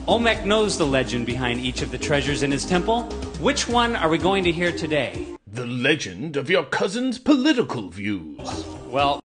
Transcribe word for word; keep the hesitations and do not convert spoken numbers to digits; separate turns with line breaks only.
Olmec knows the legend behind each of the treasures in his temple. Which one are we going to hear today?
The legend of your cousin's political views.
Well,